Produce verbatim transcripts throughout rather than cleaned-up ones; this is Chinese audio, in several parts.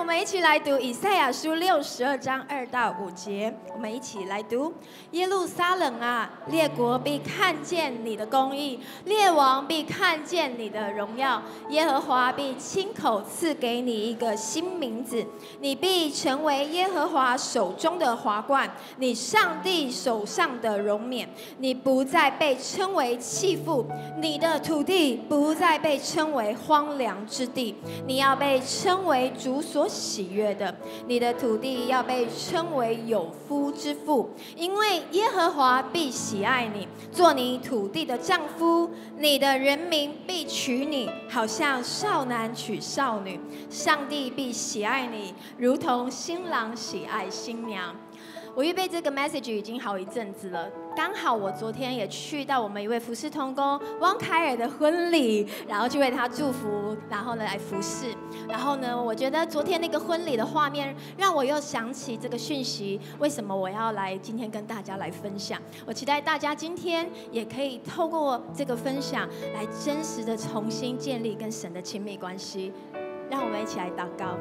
我们一起来读以赛亚书六十二章二到五节。我们一起来读：耶路撒冷啊，列国必看见你的公义，列王必看见你的荣耀。耶和华必亲口赐给你一个新名字，你必成为耶和华手中的华冠，你上帝手上的荣冕。你不再被称为弃妇，你的土地不再被称为荒凉之地，你要被称为主所喜悦的，你的土地要被称为有夫之妇，因为耶和华必喜爱你，做你土地的丈夫，你的人民必娶你，好像少男娶少女。上帝必喜爱你，如同新郎喜爱新娘。我预备这个 message 已经好一阵子了，刚好我昨天也去到我们一位服侍同工汪凯尔的婚礼，然后去为他祝福，然后呢来服侍。然后呢，我觉得昨天那个婚礼的画面，让我又想起这个讯息，为什么我要来今天跟大家来分享？我期待大家今天也可以透过这个分享，来真实的重新建立跟神的亲密关系。让我们一起来祷告。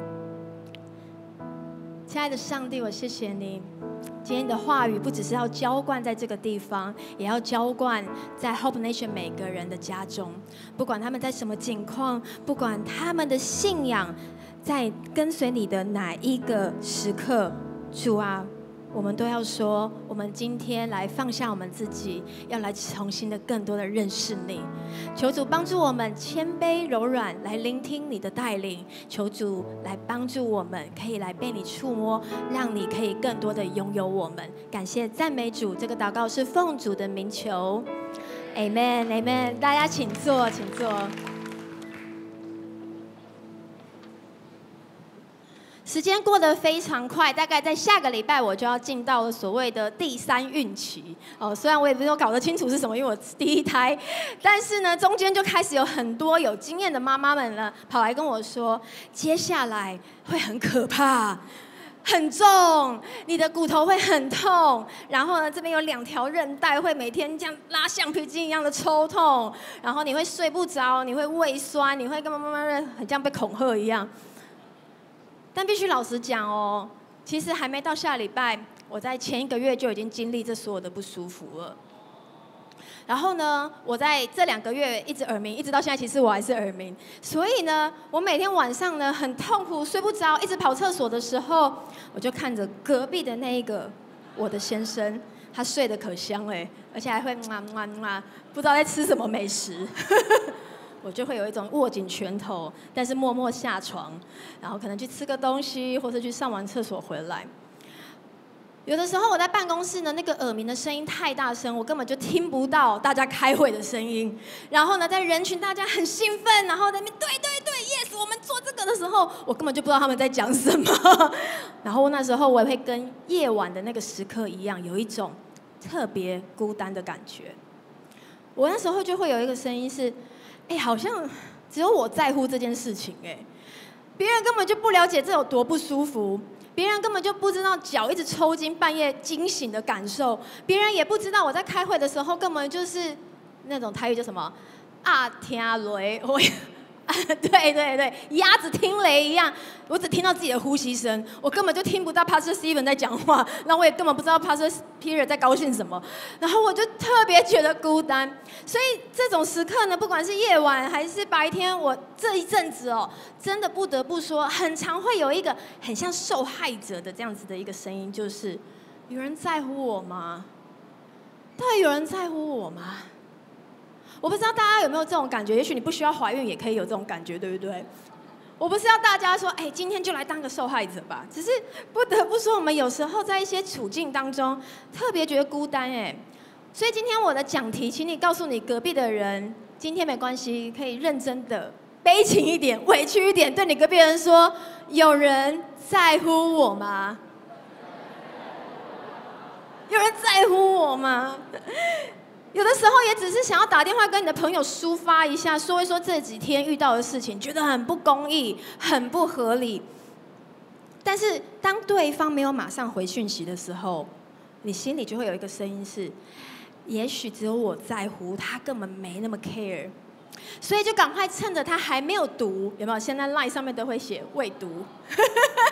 亲爱的上帝，我谢谢你。今天的话语不只是要浇灌在这个地方，也要浇灌在 Hope Nation 每个人的家中。不管他们在什么境况，不管他们的信仰在跟随你的哪一个时刻，主啊，我们都要说，我们今天来放下我们自己，要来重新的更多的认识你。求主帮助我们谦卑柔软，来聆听你的带领。求主来帮助我们，可以来被你触摸，让你可以更多的拥有我们。感谢赞美主，这个祷告是奉主的名求 ，Amen Amen。大家请坐，请坐。时间过得非常快，大概在下个礼拜我就要进到了所谓的第三孕期哦。虽然我也不是搞得清楚是什么，因为我第一胎，但是呢，中间就开始有很多有经验的妈妈们呢，跑来跟我说，接下来会很可怕。很重，你的骨头会很痛，然后呢，这边有两条韧带会每天这样拉橡皮筋一样的抽痛，然后你会睡不着，你会胃酸，你会干嘛嘛嘛，很像被恐吓一样。但必须老实讲哦，其实还没到下礼拜，我在前一个月就已经经历这所有的不舒服了。然后呢，我在这两个月一直耳鸣，一直到现在，其实我还是耳鸣。所以呢，我每天晚上呢很痛苦，睡不着，一直跑厕所的时候，我就看着隔壁的那一个我的先生，他睡得可香哎，而且还会嘛嘛嘛，不知道在吃什么美食。我就会有一种握紧拳头，但是默默下床，然后可能去吃个东西，或是去上完厕所回来。有的时候我在办公室呢，那个耳鸣的声音太大声，我根本就听不到大家开会的声音。然后呢，在人群大家很兴奋，然后在那边对对对 ，yes， 我们做这个的时候，我根本就不知道他们在讲什么。然后那时候我也会跟夜晚的那个时刻一样，有一种特别孤单的感觉。我那时候就会有一个声音是。哎，好像只有我在乎这件事情哎，别人根本就不了解这有多不舒服，别人根本就不知道脚一直抽筋、半夜惊醒的感受，别人也不知道我在开会的时候根本就是那种台语叫什么啊听雷，我对对对，鸭子听雷一样，我只听到自己的呼吸声，我根本就听不到 Pastor Steven 在讲话，然后我也根本不知道 Pastor Peter 在高兴什么，然后我就特别觉得孤单。所以这种时刻呢，不管是夜晚还是白天，我这一阵子哦，真的不得不说，很常会有一个很像受害者的这样子的一个声音，就是有人在乎我吗？到底有人在乎我吗？我不知道大家有没有这种感觉，也许你不需要怀孕也可以有这种感觉，对不对？我不是要大家说，哎，今天就来当个受害者吧。只是不得不说，我们有时候在一些处境当中，特别觉得孤单，哎。所以今天我的讲题，请你告诉你隔壁的人，今天没关系，可以认真的、悲情一点、委屈一点，对你隔壁人说，有人在乎我吗？有人在乎我吗？有的时候也只是想要打电话跟你的朋友抒发一下，说一说这几天遇到的事情，觉得很不公义、很不合理。但是当对方没有马上回讯息的时候，你心里就会有一个声音是：也许只有我在乎，他根本没那么 care。所以就赶快趁着他还没有读，有没有？现在 LINE 上面都会写未读。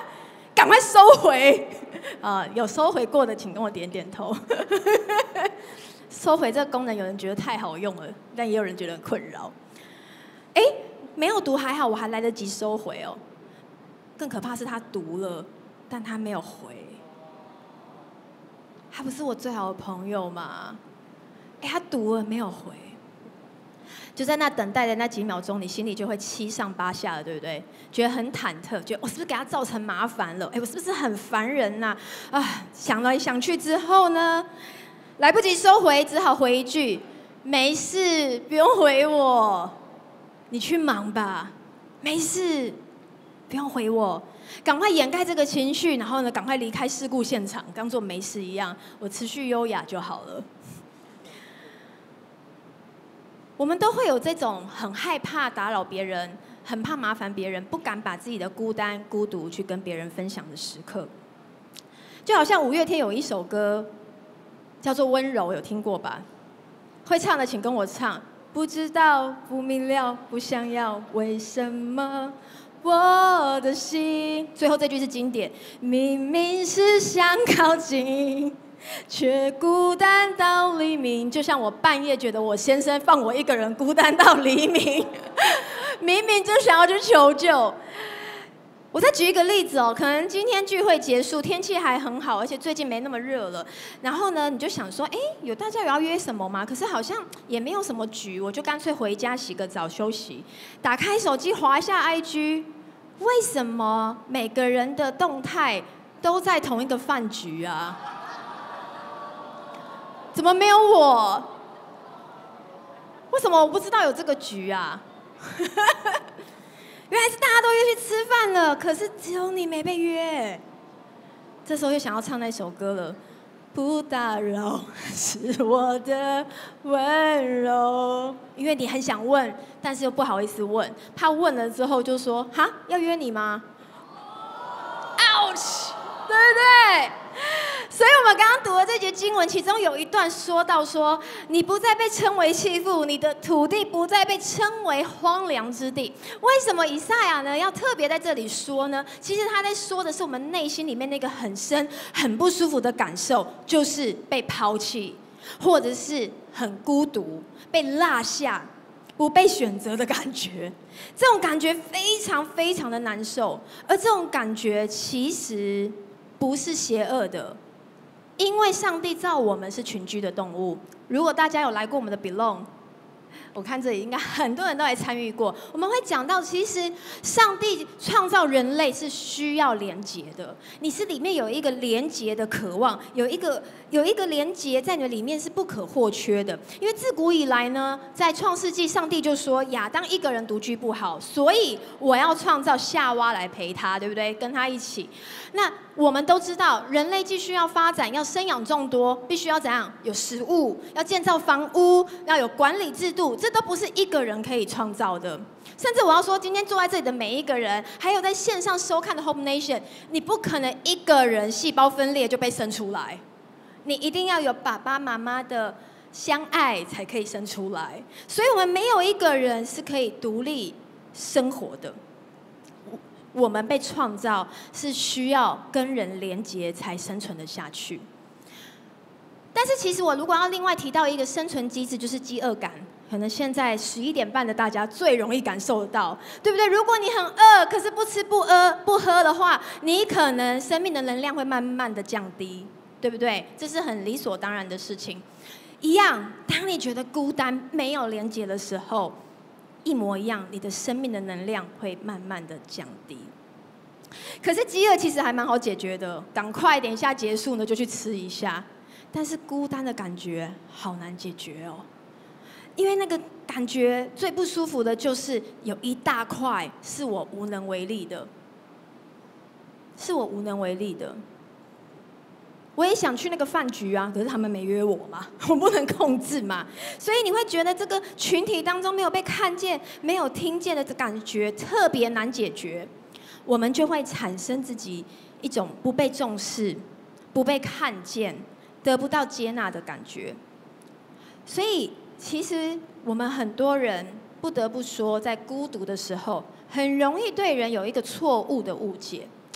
赶快收回。啊，有收回过的，请跟我点点头。收回这个功能，有人觉得太好用了，但也有人觉得很困扰。哎，没有读还好，我还来得及收回哦。更可怕是他读了，但他没有回。他不是我最好的朋友吗？哎，他读了没有回，就在那等待的那几秒钟，你心里就会七上八下的，对不对？觉得很忐忑，觉得我是不是给他造成麻烦了？哎，我是不是很烦人呐、啊？啊，想来想去之后呢，来不及收回，只好回一句：没事，不用回我，你去忙吧，没事，不用回我。赶快掩盖这个情绪，然后呢，赶快离开事故现场，当作没事一样，我持续优雅就好了。我们都会有这种很害怕打扰别人、很怕麻烦别人、不敢把自己的孤单、孤独去跟别人分享的时刻。就好像五月天有一首歌叫做《温柔》，有听过吧？会唱的请跟我唱。不知道，不明了，不想要，为什么？我的心，最后这句是经典，明明是想靠近，却孤单到黎明。就像我半夜觉得我先生放我一个人孤单到黎明，明明就想要去求救。我再举一个例子哦，可能今天聚会结束，天气还很好，而且最近没那么热了。然后呢，你就想说，哎，有大家有要约什么吗？可是好像也没有什么局，我就干脆回家洗个澡休息。打开手机滑一下 I G， 为什么每个人的动态都在同一个饭局啊？怎么没有我？为什么我不知道有这个局啊？原来是大家都约去吃饭了，可是只有你没被约。这时候又想要唱那首歌了，不打扰是我的温柔。因为你很想问，但是又不好意思问，怕问了之后就说哈要约你吗 ？Ouch， 对不对？所以我们刚刚读的这节经文，其中有一段说到说，你不再被称为弃妇，你的土地不再被称为荒凉之地。为什么以赛亚呢要特别在这里说呢？其实他在说的是我们内心里面那个很深、很不舒服的感受，就是被抛弃，或者是很孤独、被落下、不被选择的感觉。这种感觉非常非常的难受，而这种感觉其实不是邪恶的。因为上帝造我们是群居的动物。如果大家有来过我们的 Belong， 我看这里应该很多人都来参与过。我们会讲到，其实上帝创造人类是需要连结的。你是里面有一个连结的渴望，有一个有一个连结在你的里面是不可或缺的。因为自古以来呢，在创世纪，上帝就说亚当一个人独居不好，所以我要创造夏娃来陪他，对不对？跟他一起。那我们都知道，人类继续要发展，要生养众多，必须要怎样？有食物，要建造房屋，要有管理制度，这都不是一个人可以创造的。甚至我要说，今天坐在这里的每一个人，还有在线上收看的 Hope Nation， 你不可能一个人细胞分裂就被生出来，你一定要有爸爸妈妈的相爱才可以生出来。所以我们没有一个人是可以独立生活的。我们被创造是需要跟人连结才生存得下去。但是其实我如果要另外提到一个生存机制，就是饥饿感。可能现在十一点半的大家最容易感受得到，对不对？如果你很饿，可是不吃不喝不喝的话，你可能生命的能量会慢慢的降低，对不对？这是很理所当然的事情。一样，当你觉得孤单没有连结的时候，一模一样，你的生命的能量会慢慢的降低。可是饥饿其实还蛮好解决的，赶快等一下结束呢就去吃一下。但是孤单的感觉好难解决哦，因为那个感觉最不舒服的就是有一大块是我无能为力的，是我无能为力的。我也想去那个饭局啊，可是他们没约我嘛，我不能控制嘛，所以你会觉得这个群体当中没有被看见、没有听见的感觉特别难解决，我们就会产生自己一种不被重视、不被看见、得不到接纳的感觉。所以，其实我们很多人不得不说，在孤独的时候，很容易对人有一个错误的误解。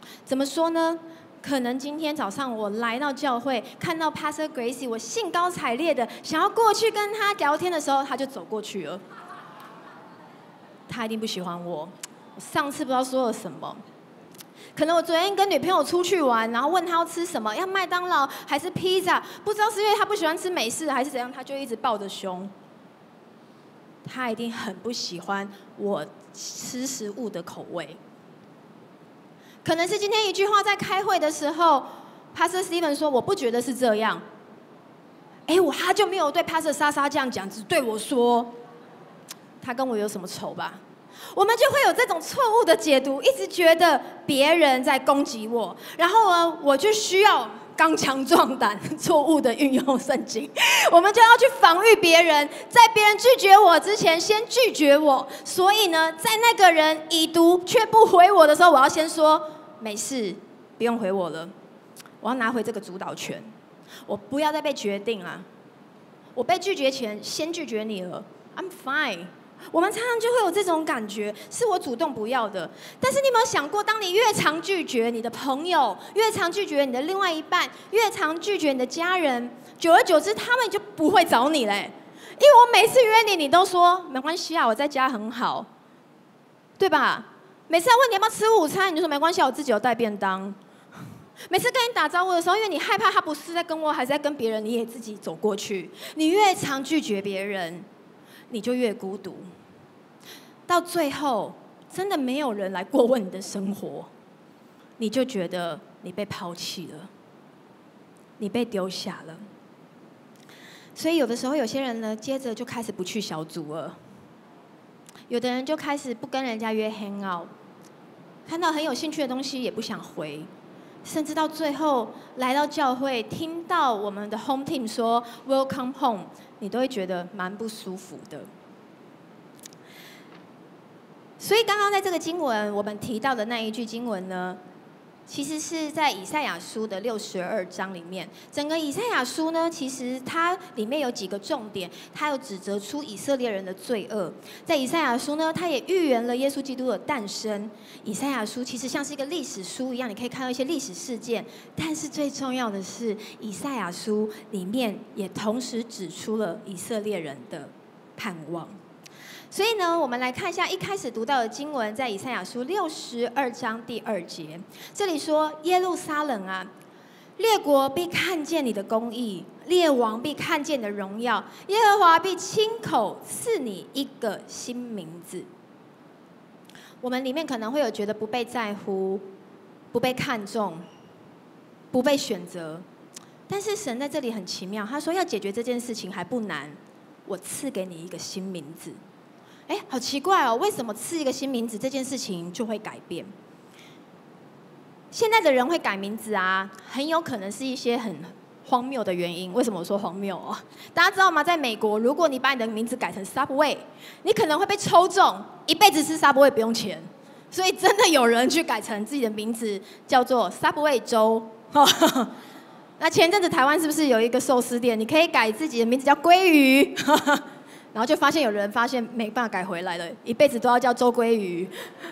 怎么说呢？可能今天早上我来到教会，看到 Pastor Gracie， 我兴高采烈的想要过去跟他聊天的时候，他就走过去了。他一定不喜欢我。我上次不知道说了什么，可能我昨天跟女朋友出去玩，然后问他要吃什么，要麦当劳还是披萨，不知道是因为他不喜欢吃美式还是怎样，他就一直抱着胸。他一定很不喜欢我吃食物的口味。可能是今天一句话，在开会的时候 ，Pastor Steven 说：“我不觉得是这样。”哎，我他就没有对 Pastor 莎莎这样讲，只对我说：“他跟我有什么仇吧？”我们就会有这种错误的解读，一直觉得别人在攻击我，然后呢，我就需要刚强壮胆，错误的运用圣经，我们就要去防御别人，在别人拒绝我之前，先拒绝我。所以呢，在那个人已读却不回我的时候，我要先说。没事，不用回我了。我要拿回这个主导权，我不要再被决定了。我被拒绝前，先拒绝你了。I'm fine。我们常常就会有这种感觉，是我主动不要的。但是你有没有想过，当你越常拒绝你的朋友，越常拒绝你的另外一半，越常拒绝你的家人，久而久之，他们就不会找你嘞。因为我每次约你，你都说没关系啊，我在家很好，对吧？每次要问你要不要吃午餐，你就说没关系，我自己有带便当。每次跟你打招呼的时候，因为你害怕他不是在跟我，还是在跟别人，你也自己走过去。你越常拒绝别人，你就越孤独。到最后，真的没有人来过问你的生活，你就觉得你被抛弃了，你被丢下了。所以有的时候，有些人呢，接着就开始不去小组了。有的人就开始不跟人家约 hang out， 看到很有兴趣的东西也不想回，甚至到最后来到教会，听到我们的 home team 说 welcome home， 你都会觉得蛮不舒服的。所以刚刚在这个经文我们提到的那一句经文呢，其实是在以赛亚书的六十二章里面。整个以赛亚书呢，其实它里面有几个重点，它有指责出以色列人的罪恶。在以赛亚书呢，它也预言了耶稣基督的诞生。以赛亚书其实像是一个历史书一样，你可以看到一些历史事件，但是最重要的是，以赛亚书里面也同时指出了以色列人的盼望。所以呢，我们来看一下一开始读到的经文，在以赛亚书六十二章第二节，这里说：“耶路撒冷啊，列国必看见你的公义，列王必看见你的荣耀，耶和华必亲口赐你一个新名字。”我们里面可能会有觉得不被在乎、不被看重、不被选择，但是神在这里很奇妙，他说要解决这件事情还不难，我赐给你一个新名字。哎，好奇怪哦！为什么赐一个新名字这件事情就会改变？现在的人会改名字啊，很有可能是一些很荒谬的原因。为什么我说荒谬哦？大家知道吗？在美国，如果你把你的名字改成 Subway， 你可能会被抽中，一辈子吃 Subway 不用钱。所以真的有人去改成自己的名字叫做 Subway 州。那前阵子台湾是不是有一个寿司店，你可以改自己的名字叫鲑鱼？然后就发现有人发现没办法改回来了，一辈子都要叫周鲑鱼。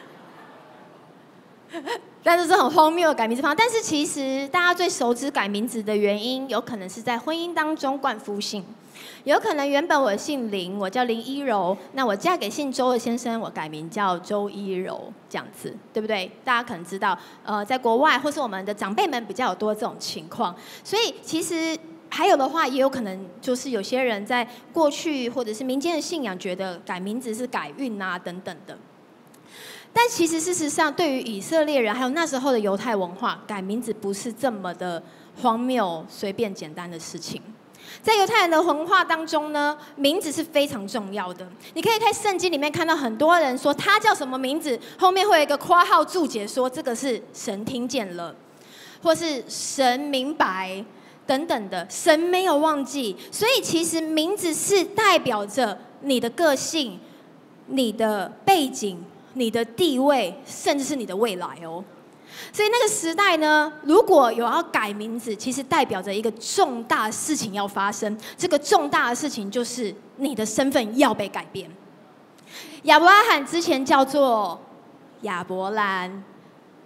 但是这很荒谬的改名字方法。但是其实大家最熟知改名字的原因，有可能是在婚姻当中冠夫姓，有可能原本我姓林，我叫林依柔，那我嫁给姓周的先生，我改名叫周依柔，这样子，对不对？大家可能知道，呃，在国外或是我们的长辈们比较有多这种情况，所以其实。还有的话，也有可能就是有些人在过去或者是民间的信仰，觉得改名字是改运啊等等的。但其实事实上，对于以色列人还有那时候的犹太文化，改名字不是这么的荒谬、随便简单的事情。在犹太人的文化当中呢，名字是非常重要的。你可以在圣经里面看到很多人说他叫什么名字，后面会有一个括号注解说这个是神听见了，或是神明白。等等的，神没有忘记，所以其实名字是代表着你的个性、你的背景、你的地位，甚至是你的未来哦。所以那个时代呢，如果有要改名字，其实代表着一个重大事情要发生。这个重大的事情就是你的身份要被改变。亚伯拉罕之前叫做亚伯兰，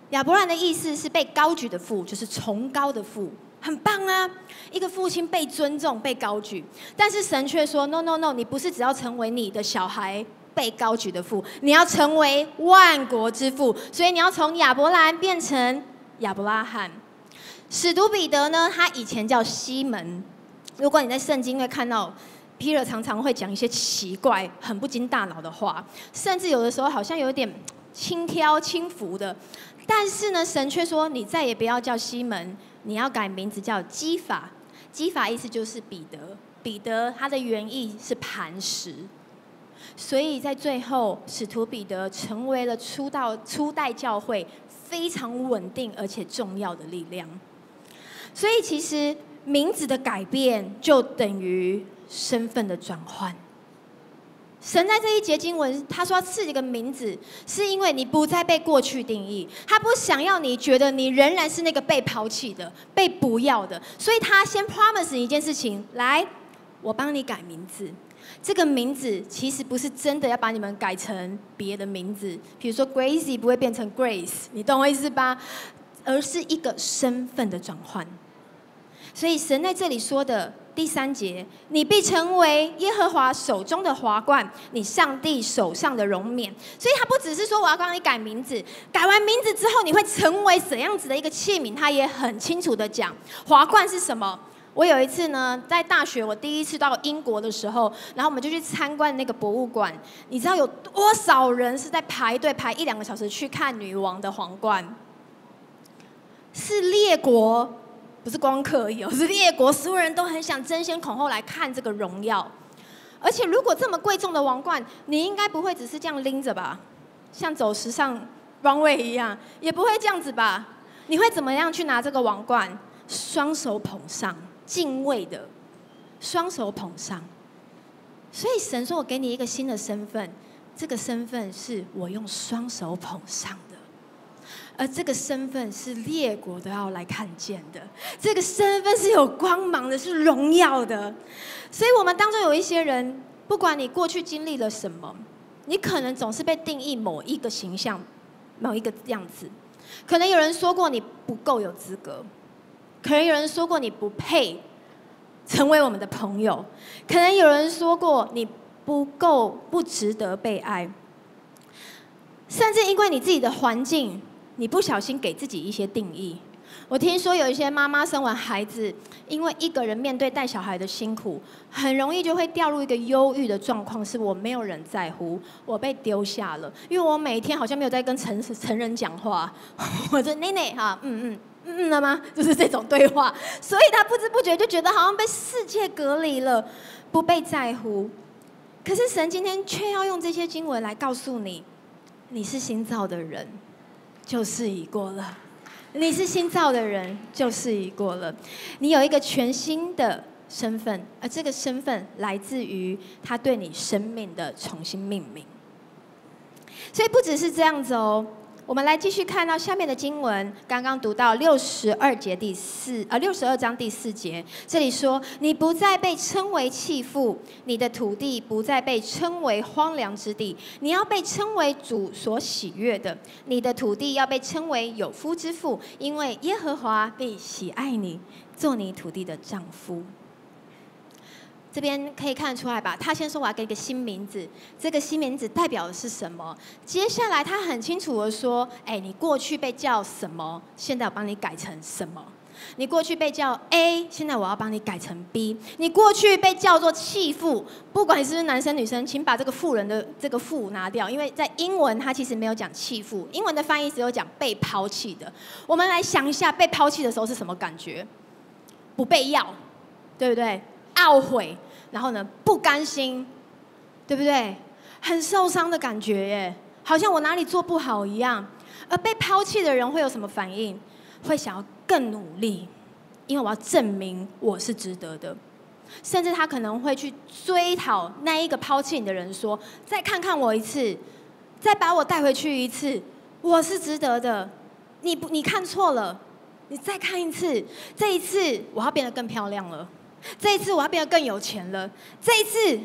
亚伯兰的意思是被高举的父，就是崇高的父，很棒啊！一个父亲被尊重、被高举，但是神却说 ：“No No No， 你不是只要成为你的小孩被高举的父，你要成为万国之父。所以你要从亚伯兰变成亚伯拉罕。”使徒彼得呢，他以前叫西门。如果你在圣经会看到，Peter 常常会讲一些奇怪、很不经大脑的话，甚至有的时候好像有点轻佻、轻浮的。但是呢，神却说：“你再也不要叫西门，你要改名字叫基法。”基法意思就是彼得。彼得他的原意是磐石。所以在最后，使徒彼得成为了初到初代教会非常稳定而且重要的力量。所以其实名字的改变就等于身份的转换。神在这一节经文，他说要赐一个名字，是因为你不再被过去定义，他不想要你觉得你仍然是那个被抛弃的、被不要的，所以他先 promise 你一件事情，来，我帮你改名字。这个名字其实不是真的要把你们改成别的名字，比如说 Gracie 不会变成 Grace， 你懂我意思吧？而是一个身份的转换。所以神在这里说的第三节，你必成为耶和华手中的华冠，你上帝手上的荣冕。所以他不只是说我要帮你改名字，改完名字之后你会成为怎样子的一个器皿，他也很清楚的讲华冠是什么。我有一次呢，在大学我第一次到英国的时候，然后我们就去参观那个博物馆，你知道有多少人是在排队排一两个小时去看女王的皇冠？是列国。不是光客而已，是列国，所有人都很想争先恐后来看这个荣耀。而且，如果这么贵重的王冠，你应该不会只是这样拎着吧？像走时尚 runway 一样，也不会这样子吧？你会怎么样去拿这个王冠？双手捧上，敬畏的，双手捧上。所以神说：“我给你一个新的身份，这个身份是我用双手捧上的。”而这个身份是列国都要来看见的，这个身份是有光芒的，是荣耀的。所以我们当中有一些人，不管你过去经历了什么，你可能总是被定义某一个形象、某一个样子。可能有人说过你不够有资格，可能有人说过你不配成为我们的朋友，可能有人说过你不够、不值得被爱，甚至因为你自己的环境。你不小心给自己一些定义。我听说有一些妈妈生完孩子，因为一个人面对带小孩的辛苦，很容易就会掉入一个忧郁的状况，是我没有人在乎，我被丢下了，因为我每天好像没有在跟成成人讲话，我说奶奶哈，嗯嗯嗯嗯了吗？就是这种对话，所以他不知不觉就觉得好像被世界隔离了，不被在乎。可是神今天却要用这些经文来告诉你，你是新造的人。旧事已过了，你是新造的人，旧事已过了。你有一个全新的身份，而这个身份来自于他对你生命的重新命名。所以不只是这样子哦，我们来继续看到下面的经文，刚刚读到六十二节第四呃六十二章第四节，这里说：你不再被称为弃妇，你的土地不再被称为荒凉之地，你要被称为主所喜悦的，你的土地要被称为有夫之妇，因为耶和华必喜爱你，做你土地的丈夫。这边可以看得出来吧？他先说我要给一个新名字，这个新名字代表的是什么？接下来他很清楚的说：哎，你过去被叫什么？现在我帮你改成什么？你过去被叫 A， 现在我要帮你改成 B。你过去被叫做弃妇，不管你是不是男生女生，请把这个妇人的这个妇拿掉，因为在英文它其实没有讲弃妇，英文的翻译只有讲被抛弃的。我们来想一下，被抛弃的时候是什么感觉？不被要，对不对？懊悔，然后呢，不甘心，对不对？很受伤的感觉耶，好像我哪里做不好一样。而被抛弃的人会有什么反应？会想要更努力，因为我要证明我是值得的。甚至他可能会去追讨那一个抛弃你的人，说：再看看我一次，再把我带回去一次，我是值得的。你不，你看错了，你再看一次，这一次我要变得更漂亮了。这一次我要变得更有钱了，这一次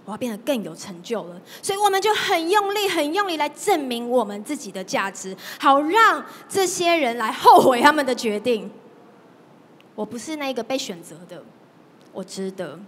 我要变得更有成就了。所以我们就很用力、很用力来证明我们自己的价值，好让这些人来后悔他们的决定。我不是那个被选择的，我值得。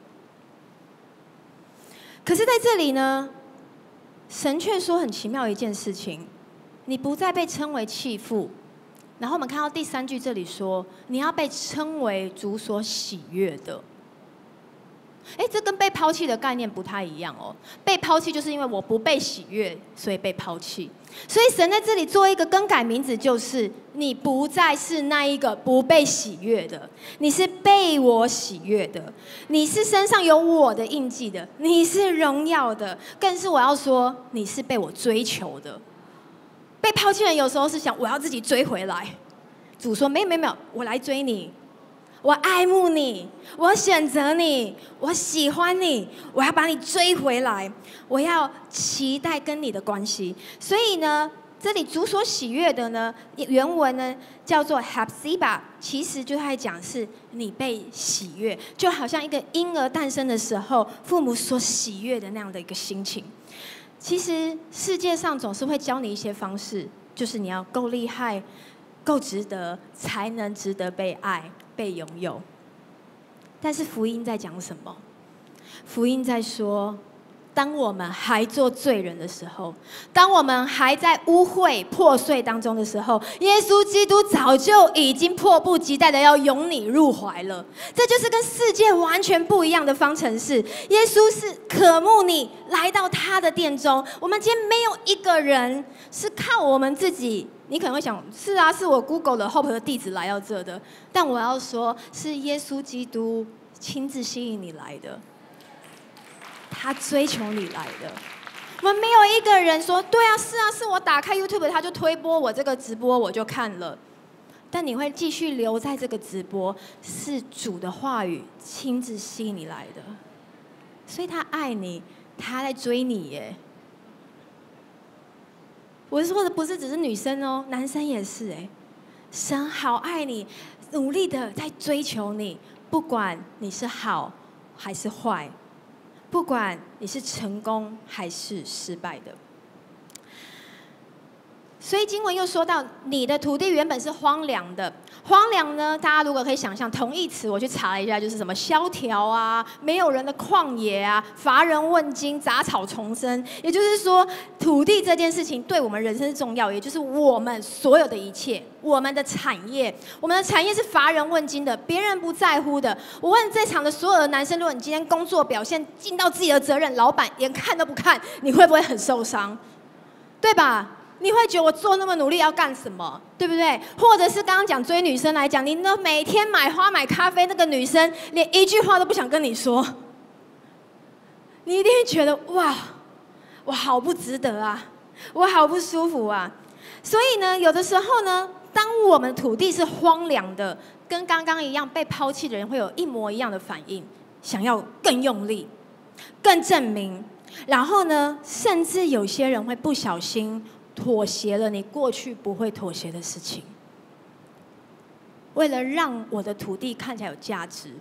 可是在这里呢，神却说很奇妙的一件事情：你不再被称为弃妇。然后我们看到第三句，这里说你要被称为主所喜悦的。哎，这跟被抛弃的概念不太一样哦。被抛弃就是因为我不被喜悦，所以被抛弃。所以神在这里做一个更改名字，就是你不再是那一个不被喜悦的，你是被我喜悦的，你是身上有我的印记的，你是荣耀的，更是我要说你是被我追求的。被抛弃的人有时候是想我要自己追回来，主说没有没有没有，我来追你。我爱慕你，我选择你，我喜欢你，我要把你追回来，我要期待跟你的关系。所以呢，这里主所喜悦的呢，原文呢叫做 Hepzibah， 其实就在讲是你被喜悦，就好像一个婴儿诞生的时候，父母所喜悦的那样的一个心情。其实世界上总是会教你一些方式，就是你要够厉害、够值得，才能值得被爱。被拥有，但是福音在讲什么？福音在说，当我们还做罪人的时候，当我们还在污秽破碎当中的时候，耶稣基督早就已经迫不及待的要拥你入怀了。这就是跟世界完全不一样的方程式。耶稣是渴慕你来到他的殿中。我们今天没有一个人是靠我们自己。你可能会想，是啊，是我 Google 的 Hope 的地址来到这的，但我要说，是耶稣基督亲自吸引你来的，他追求你来的。我们没有一个人说，对啊，是啊，是我打开 YouTube， 他就推播我这个直播，我就看了。但你会继续留在这个直播，是主的话语亲自吸引你来的，所以他爱你，他在追你耶。我说的不是只是女生哦，男生也是哎。神好爱你，努力的在追求你，不管你是好还是坏，不管你是成功还是失败的。所以经文又说到，你的土地原本是荒凉的。荒凉呢，大家如果可以想象，同义词我去查了一下，就是什么萧条啊，没有人的旷野啊，乏人问津，杂草丛生。也就是说，土地这件事情对我们人生是重要，也就是我们所有的一切，我们的产业，我们的产业是乏人问津的，别人不在乎的。我问在场的所有的男生，如果你今天工作表现尽到自己的责任，老板连看都不看，你会不会很受伤？对吧？你会觉得我做那么努力要干什么，对不对？或者是刚刚讲追女生来讲，你呢每天买花买咖啡，那个女生连一句话都不想跟你说，你一定会觉得哇，我好不值得啊，我好不舒服啊。所以呢，有的时候呢，当我们土地是荒凉的，跟刚刚一样被抛弃的人会有一模一样的反应，想要更用力、更证明，然后呢，甚至有些人会不小心妥协了你过去不会妥协的事情，为了让我的土地看起来有价值。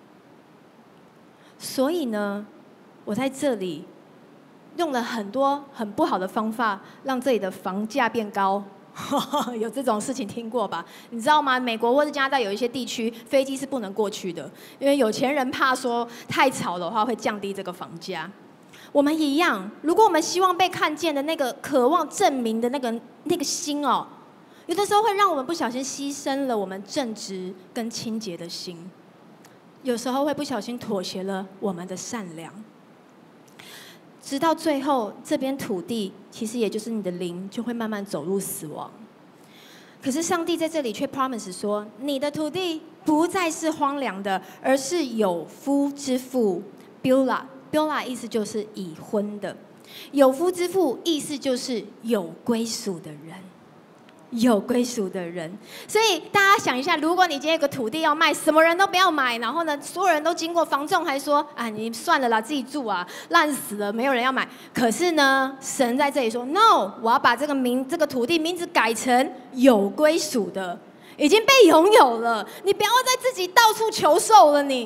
所以呢，我在这里用了很多很不好的方法，让这里的房价变高。有这种事情听过吧？你知道吗？美国或者加拿大有一些地区飞机是不能过去的，因为有钱人怕说太吵的话会降低这个房价。我们一样，如果我们希望被看见的那个渴望证明的那个那个心哦，有的时候会让我们不小心牺牲了我们正直跟清洁的心，有时候会不小心妥协了我们的善良，直到最后这边土地其实也就是你的灵就会慢慢走入死亡。可是上帝在这里却 promise 说，你的土地不再是荒凉的，而是有夫之妇 Beulah。Beulah 意思就是已婚的，有夫之妇意思就是有归属的人，有归属的人。所以大家想一下，如果你今天有个土地要卖，什么人都不要买，然后呢，所有人都经过房仲还说，啊，你算了啦，自己住啊，烂死了，没有人要买。可是呢，神在这里说 ，no， 我要把这个名这个土地名字改成有归属的，已经被拥有了。你不要再自己到处求售了你。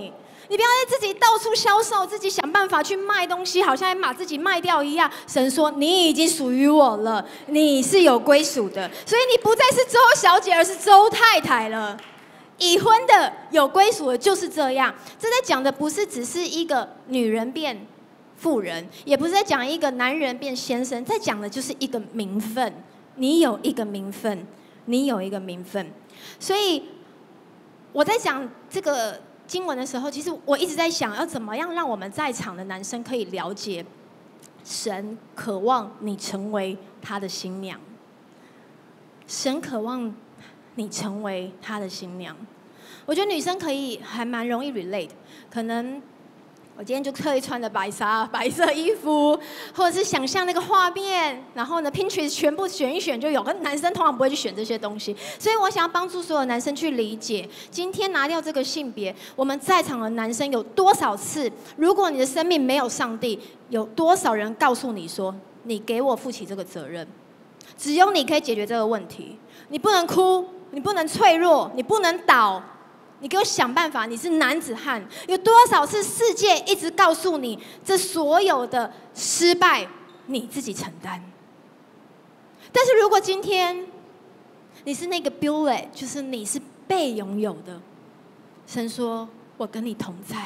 你不要再自己到处销售，自己想办法去卖东西，好像要把自己卖掉一样。神说你已经属于我了，你是有归属的，所以你不再是周小姐，而是周太太了。已婚的有归属的就是这样。这在讲的不是只是一个女人变妇人，也不是在讲一个男人变先生，在讲的就是一个名分。你有一个名分，你有一个名分。所以我在讲这个经文的时候，其实我一直在想，要怎么样让我们在场的男生可以了解，神渴望你成为他的新娘，神渴望你成为他的新娘。我觉得女生可以还蛮容易 relate， 可能我今天就特意穿着白纱、白色衣服，或者是想象那个画面，然后呢 Pinterest 全部选一选就有。可男生通常不会去选这些东西，所以我想要帮助所有男生去理解，今天拿掉这个性别，我们在场的男生有多少次，如果你的生命没有上帝，有多少人告诉你说，你给我负起这个责任，只有你可以解决这个问题，你不能哭，你不能脆弱，你不能倒，你给我想办法，你是男子汉。有多少次世界一直告诉你，这所有的失败你自己承担？但是如果今天你是那个 bullet， 就是你是被拥有的，神说我跟你同在，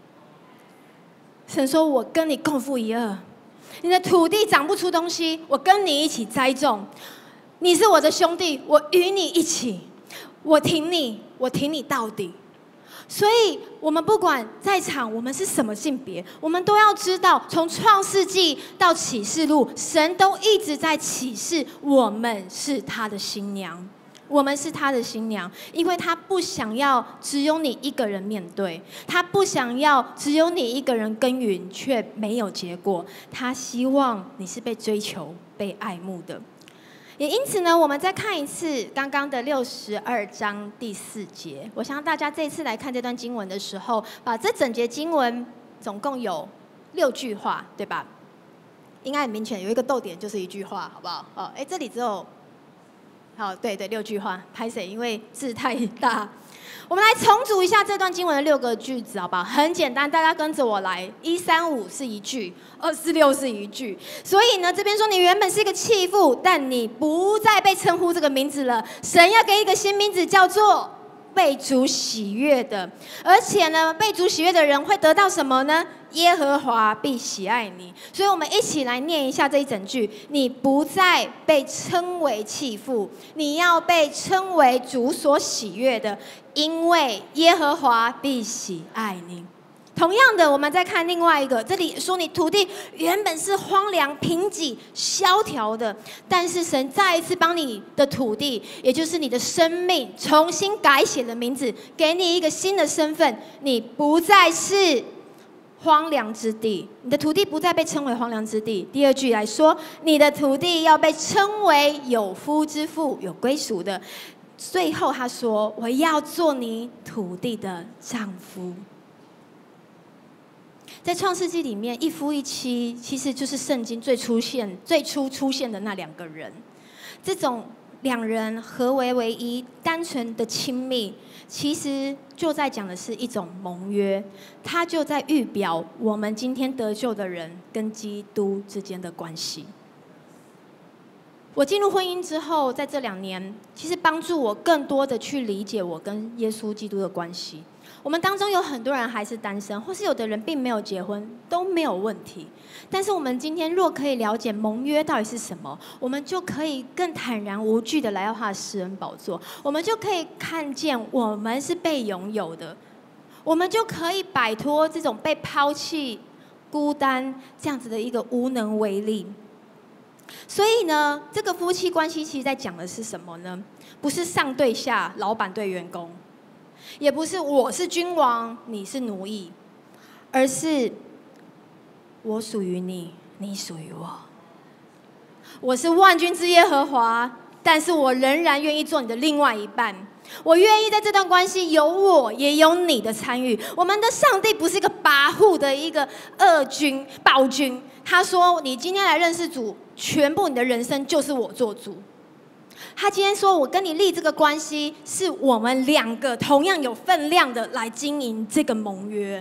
神说我跟你共负一二，你的土地长不出东西，我跟你一起栽种，你是我的兄弟，我与你一起，我挺你，我挺你到底。所以我们不管在场我们是什么性别，我们都要知道，从创世纪到启示录，神都一直在启示我们是他的新娘，我们是他的新娘，因为他不想要只有你一个人面对，他不想要只有你一个人耕耘却没有结果，他希望你是被追求、被爱慕的。也因此呢，我们再看一次刚刚的六十二章第四节。我相信大家这次来看这段经文的时候，把这整节经文总共有六句话，对吧？应该很明显，有一个逗点就是一句话，好不好？哦，哎，这里只有，好，对对，六句话，拍谁？因为字太大。我们来重组一下这段经文的六个句子，好不好？很简单，大家跟着我来。一三五是一句，二四六是一句。所以呢，这边说你原本是一个弃妇，但你不再被称呼这个名字了。神要给一个新名字，叫做被主喜悦的。而且呢，被主喜悦的人会得到什么呢？耶和华必喜爱你。所以我们一起来念一下这一整句：你不再被称为弃妇，你要被称为主所喜悦的，因为耶和华必喜爱你。同样的，我们再看另外一个，这里说你土地原本是荒凉、贫瘠、萧条的，但是神再一次帮你的土地，也就是你的生命，重新改写了名字，给你一个新的身份，你不再是荒凉之地，你的土地不再被称为荒凉之地。第二句来说，你的土地要被称为有夫之妇，有归属的。最后他说，我要做你土地的丈夫。在创世纪里面，一夫一妻其实就是圣经最出现、最初出现的那两个人。这种两人合为为一、单纯的亲密，其实就在讲的是一种盟约，它就在预表我们今天得救的人跟基督之间的关系。我进入婚姻之后，在这两年，其实帮助我更多的去理解我跟耶稣基督的关系。我们当中有很多人还是单身，或是有的人并没有结婚，都没有问题。但是我们今天若可以了解盟约到底是什么，我们就可以更坦然无惧的来到他的施恩宝座，我们就可以看见我们是被拥有的，我们就可以摆脱这种被抛弃、孤单这样子的一个无能为力。所以呢，这个夫妻关系其实在讲的是什么呢？不是上对下，老板对员工，也不是我是君王，你是奴役，而是我属于你，你属于我。我是万军之耶和华，但是我仍然愿意做你的另外一半。我愿意在这段关系有我也有你的参与。我们的上帝不是一个跋扈的一个恶君暴君，他说你今天来认识主，全部你的人生就是我做主。他今天说我跟你立这个关系，是我们两个同样有分量的来经营这个盟约。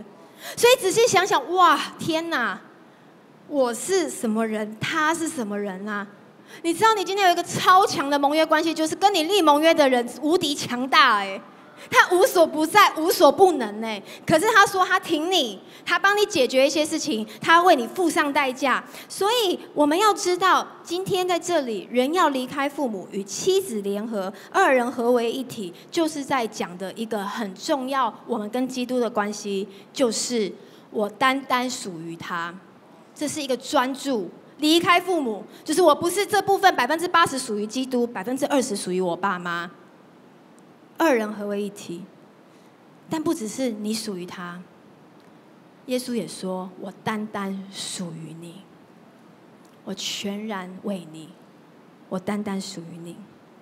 所以仔细想想，哇，天哪！我是什么人？他是什么人啊？你知道，你今天有一个超强的盟约关系，就是跟你立盟约的人无敌强大哎，他无所不在，无所不能哎。可是他说他挺你，他帮你解决一些事情，他为你付上代价。所以我们要知道，今天在这里，人要离开父母，与妻子联合，二人合为一体，就是在讲的一个很重要，我们跟基督的关系，就是我单单属于他。这是一个专注，离开父母，就是我不是这部分百分之八十属于基督，百分之二十属于我爸妈，二人合为一体。但不只是你属于他，耶稣也说：“我单单属于你，我全然为你，我单单属于你。”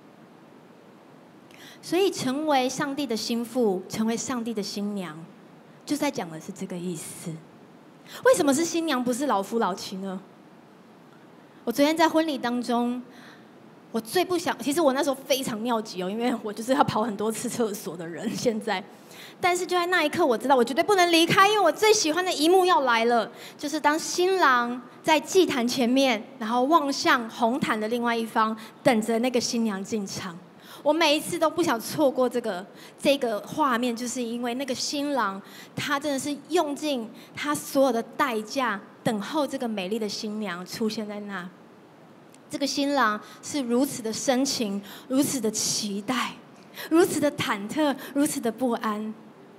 所以，成为上帝的心腹，成为上帝的新娘，就在讲的是这个意思。为什么是新娘不是老夫老妻呢？我昨天在婚礼当中，我最不想，其实我那时候非常尿急哦，因为我就是要跑很多次厕所的人。现在，但是就在那一刻，我知道我绝对不能离开，因为我最喜欢的一幕要来了，就是当新郎在祭坛前面，然后望向红毯的另外一方，等着那个新娘进场。我每一次都不想错过这个这个画面，就是因为那个新郎，他真的是用尽他所有的代价，等候这个美丽的新娘出现在那。这个新郎是如此的深情，如此的期待，如此的忐忑，如此的不安。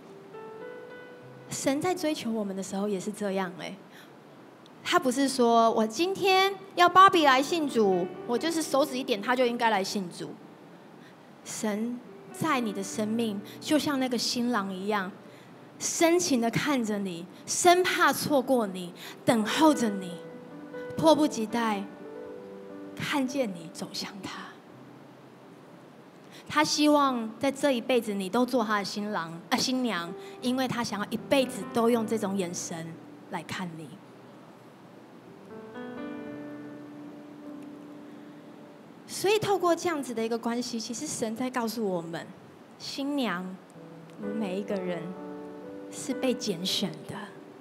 神在追求我们的时候也是这样哎、欸，他不是说我今天要芭比来信主，我就是手指一点他就应该来信主。神在你的生命就像那个新郎一样，深情的看着你，生怕错过你，等候着你，迫不及待看见你走向他。他希望在这一辈子你都做他的新郎啊新娘，因为他想要一辈子都用这种眼神来看你。所以透过这样子的一个关系，其实神在告诉我们，新娘，我们每一个人是被拣选的；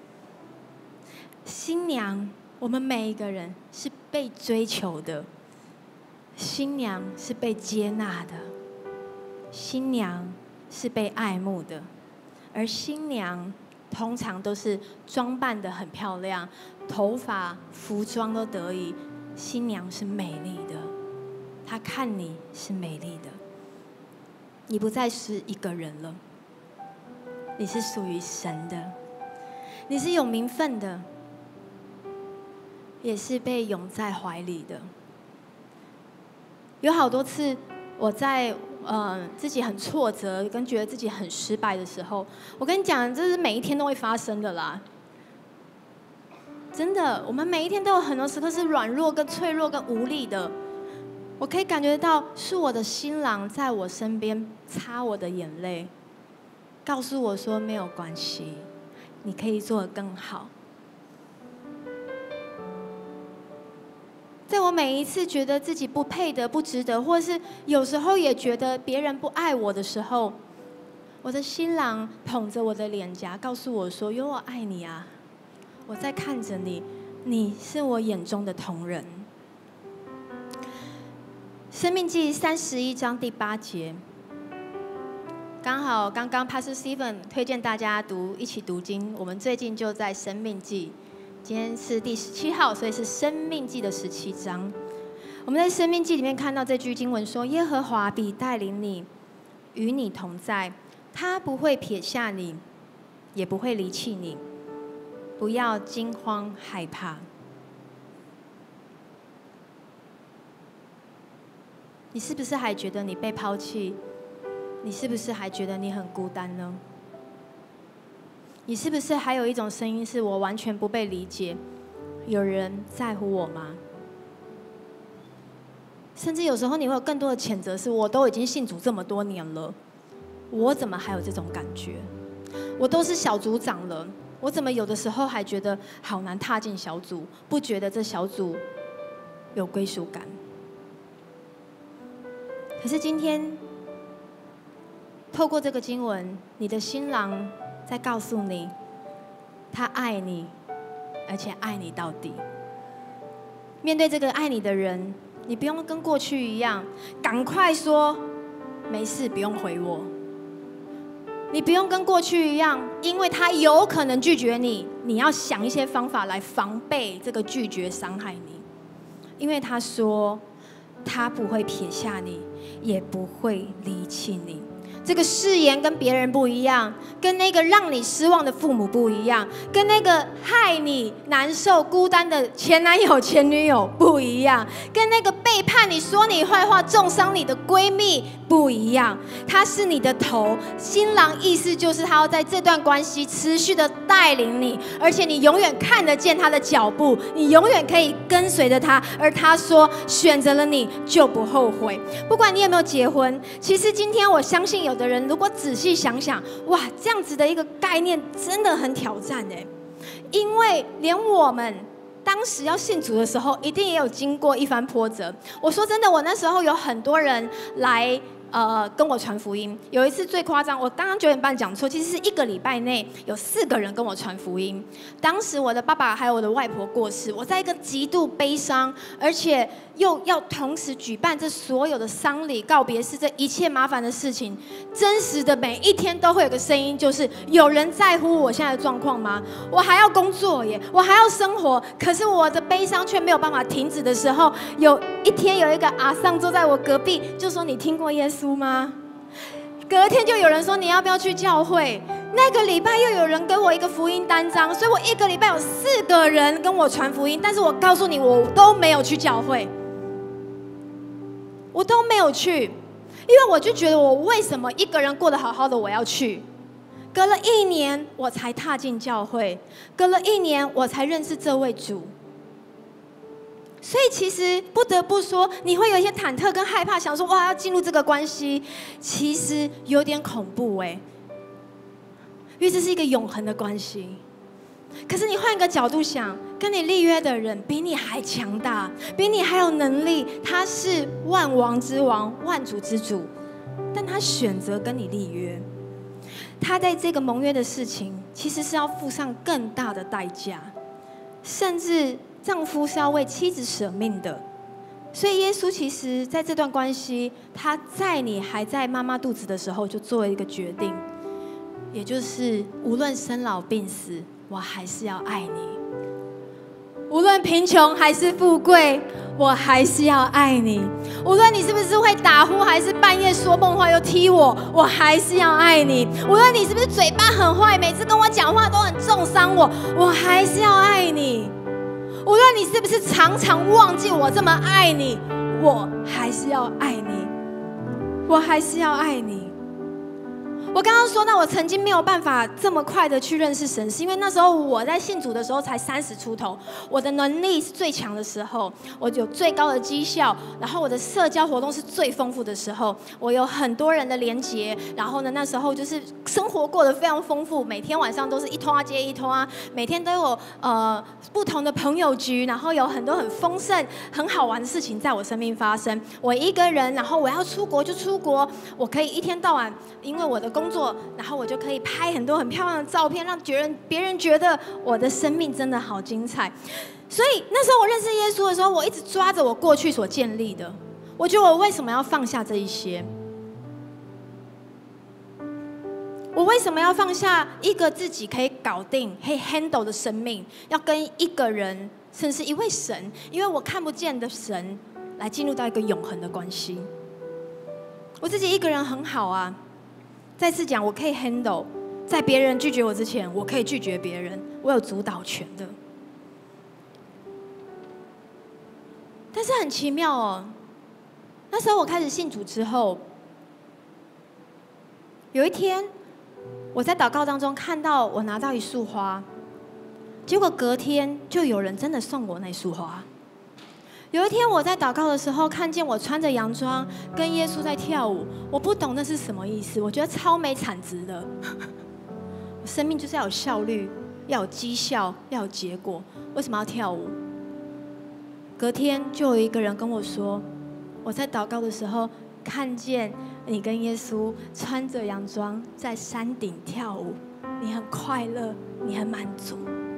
新娘，我们每一个人是被追求的；新娘是被接纳的；新娘是被爱慕的；而新娘通常都是装扮得很漂亮，头发、服装都得宜。新娘是美丽的。他看你是美丽的，你不再是一个人了，你是属于神的，你是有名分的，也是被拥在怀里的。有好多次我在呃自己很挫折跟觉得自己很失败的时候，我跟你讲，这是每一天都会发生的啦。真的，我们每一天都有很多时刻是软弱跟脆弱跟无力的。我可以感觉到是我的新郎在我身边擦我的眼泪，告诉我说没有关系，你可以做得更好。在我每一次觉得自己不配得、不值得，或是有时候也觉得别人不爱我的时候，我的新郎捧着我的脸颊，告诉我说：“有我爱你啊，我在看着你，你是我眼中的瞳人。”生命记三十一章第八节，刚好刚刚 Pastor Stephen 推荐大家读一起读经，我们最近就在生命记，今天是第十七号，所以是生命记的十七章。我们在生命记里面看到这句经文说：“耶和华必带领你，与你同在，他不会撇下你，也不会离弃你，不要惊慌害怕。”你是不是还觉得你被抛弃？你是不是还觉得你很孤单呢？你是不是还有一种声音是我完全不被理解？有人在乎我吗？甚至有时候你会有更多的谴责，是我都已经信主这么多年了，我怎么还有这种感觉？我都是小组长了，我怎么有的时候还觉得好难踏进小组，不觉得这小组有归属感？可是今天，透过这个经文，你的新郎在告诉你， 他爱你，而且爱你到底。面对这个爱你的人，你不用跟过去一样，赶快说没事，不用回我。你不用跟过去一样，因为他有可能拒绝你，你要想一些方法来防备这个拒绝伤害你。因为他说，他不会撇下你，也不会离弃你。这个誓言跟别人不一样，跟那个让你失望的父母不一样，跟那个害你难受、孤单的前男友、前女友不一样，跟那个背叛你、说你坏话、重伤你的闺蜜不一样。他是你的头，新郎意思就是他要在这段关系持续的带领你，而且你永远看得见他的脚步，你永远可以跟随着他。而他说，选择了你就不后悔。不管你有没有结婚，其实今天我相信有。有的人如果仔细想想，哇，这样子的一个概念真的很挑战哎，因为连我们当时要信主的时候，一定也有经过一番波折。我说真的，我那时候有很多人来呃跟我传福音。有一次最夸张，我刚刚九点半讲错，其实是一个礼拜内有四个人跟我传福音。当时我的爸爸还有我的外婆过世，我在一个极度悲伤，而且又要同时举办这所有的丧礼、告别式，这一切麻烦的事情，真实的每一天都会有个声音，就是有人在乎我现在的状况吗？我还要工作耶，我还要生活，可是我的悲伤却没有办法停止的时候，有一天有一个阿桑坐在我隔壁，就说：“你听过耶稣吗？”隔天就有人说：“你要不要去教会？”那个礼拜又有人给我一个福音单张，所以我一个礼拜有四个人跟我传福音，但是我告诉你，我都没有去教会。我都没有去，因为我就觉得我为什么一个人过得好好的我要去？隔了一年我才踏进教会，隔了一年我才认识这位主。所以其实不得不说，你会有一些忐忑跟害怕，想说哇要进入这个关系，其实有点恐怖哎，因为这是一个永恒的关系。可是你换一个角度想，跟你立约的人比你还强大，比你还有能力，他是万王之王、万主之主，但他选择跟你立约。他在这个盟约的事情，其实是要付上更大的代价，甚至丈夫是要为妻子舍命的。所以耶稣其实在这段关系，他在你还在妈妈肚子的时候就做了一个决定，也就是无论生老病死，我还是要爱你。无论贫穷还是富贵，我还是要爱你。无论你是不是会打呼，还是半夜说梦话又踢我，我还是要爱你。无论你是不是嘴巴很坏，每次跟我讲话都很重伤我，我还是要爱你。无论你是不是常常忘记我这么爱你，我还是要爱你。我还是要爱你。我刚刚说到，我曾经没有办法这么快的去认识神，是因为那时候我在信主的时候才三十出头，我的能力是最强的时候，我有最高的绩效，然后我的社交活动是最丰富的时候，我有很多人的连结，然后呢，那时候就是生活过得非常丰富，每天晚上都是一通啊接一通啊，每天都有呃不同的朋友局，然后有很多很丰盛、很好玩的事情在我生命发生。我一个人，然后我要出国就出国，我可以一天到晚因为我的工作，然后我就可以拍很多很漂亮的照片，让别人别人觉得我的生命真的好精彩。所以那时候我认识耶稣的时候，我一直抓着我过去所建立的，我觉得我为什么要放下这一些？我为什么要放下一个自己可以搞定、可以 handle 的生命，要跟一个人，甚至一位神，因为我看不见的神，来进入到一个永恒的关系？我自己一个人很好啊。再次讲，我可以 handle， 在别人拒绝我之前，我可以拒绝别人，我有主导权的。但是很奇妙哦，那时候我开始信主之后，有一天我在祷告当中看到我拿到一束花，结果隔天就有人真的送我那束花。有一天我在祷告的时候，看见我穿着洋装跟耶稣在跳舞，我不懂那是什么意思，我觉得超没产值的。我生命就是要有效率，要有绩效，要有结果，为什么要跳舞？隔天就有一个人跟我说，我在祷告的时候看见你跟耶稣穿着洋装在山顶跳舞，你很快乐，你很满足。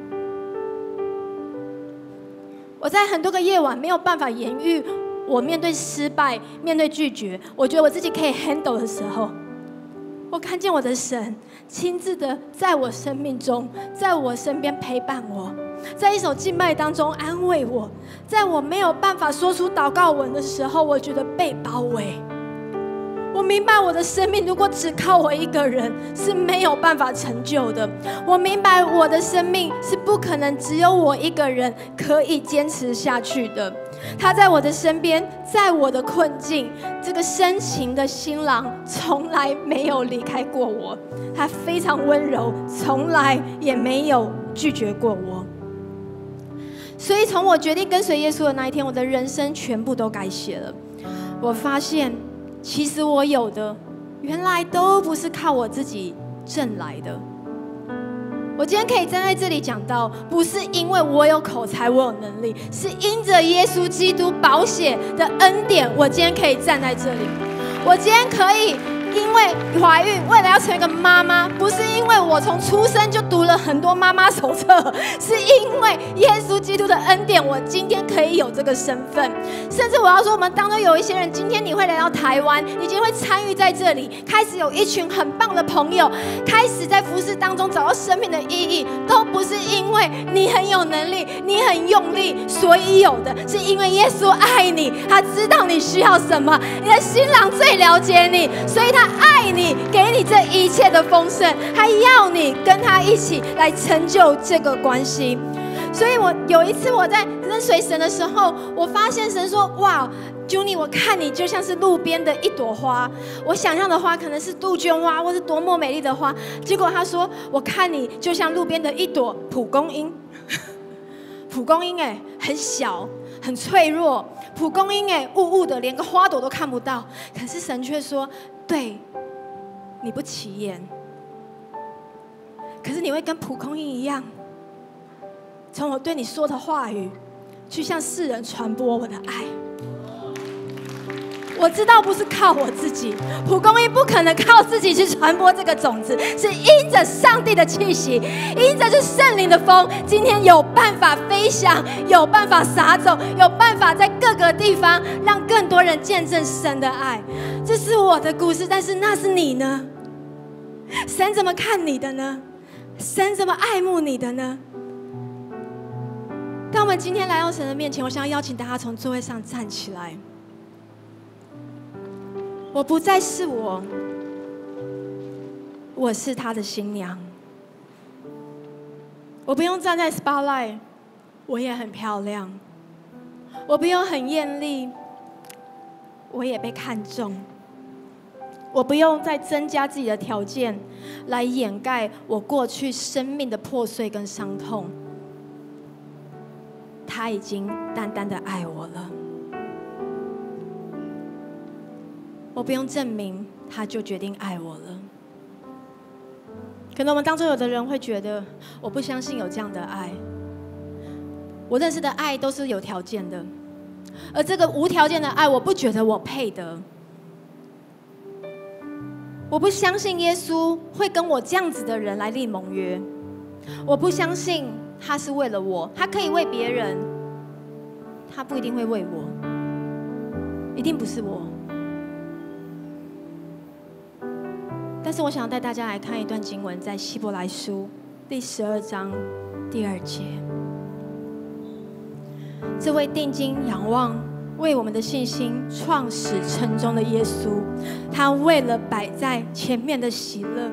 我在很多个夜晚没有办法言喻我面对失败、面对拒绝，我觉得我自己可以 handle 的时候，我看见我的神亲自的在我生命中，在我身边陪伴我，在一首敬拜当中安慰我，在我没有办法说出祷告文的时候，我觉得被包围。我明白我的生命如果只靠我一个人是没有办法成就的。我明白我的生命是不可能只有我一个人可以坚持下去的。他在我的身边，在我的困境，这个深情的新郎从来没有离开过我，他非常温柔，从来也没有拒绝过我。所以从我决定跟随耶稣的那一天，我的人生全部都改写了。我发现其实我有的原来都不是靠我自己挣来的。我今天可以站在这里讲到，不是因为我有口才，我有能力，是因着耶稣基督宝血的恩典，我今天可以站在这里。我今天可以因为怀孕，为了要成为一个妈妈，不是因为我从出生就读了很多妈妈手册，是因为耶稣基督的恩典，我今天可以有这个身份。甚至我要说，我们当中有一些人，今天你会来到台湾，你今天会参与在这里，开始有一群很棒的朋友，开始在服事当中找到生命的意义，都不是因为你很有能力，你很用力所以有的，是因为耶稣爱你，他知道你需要什么，你的新郎最了解你，所以他爱你，给你这一切的丰盛，他要你跟他一起来成就这个关系。所以我有一次我在跟随神的时候，我发现神说：哇，Junie， 我看你就像是路边的一朵花，我想象的花可能是杜鹃花，或是多么美丽的花。结果他说，我看你就像路边的一朵蒲公英。蒲公英哎，很小，很脆弱。蒲公英哎，雾雾的，连个花朵都看不到。可是神却说，对，你不起眼，可是你会跟蒲公英一样，从我对你说的话语，去向世人传播我的爱。我知道不是靠我自己，蒲公英不可能靠自己去传播这个种子，是因着上帝的气息，因着这圣灵的风，今天有办法飞翔，有办法撒种，有办法在各个地方让更多人见证神的爱。这是我的故事，但是那是你呢？神怎么看你的呢？神怎么爱慕你的呢？当我们今天来到神的面前，我想要邀请大家从座位上站起来。我不再是我，我是他的新娘。我不用站在 spotlight， 我也很漂亮。我不用很艳丽，我也被看中。我不用再增加自己的条件来掩盖我过去生命的破碎跟伤痛。他已经单单的爱我了。我不用证明，他就决定爱我了。可能我们当中有的人会觉得，我不相信有这样的爱。我认识的爱都是有条件的，而这个无条件的爱，我不觉得我配得。我不相信耶稣会跟我这样子的人来立盟约。我不相信他是为了我，他可以为别人，他不一定会为我，一定不是我。但是我想带大家来看一段经文，在希伯来书第十二章第二节。这位定睛仰望，为我们的信心创始成终的耶稣，他为了摆在前面的喜乐，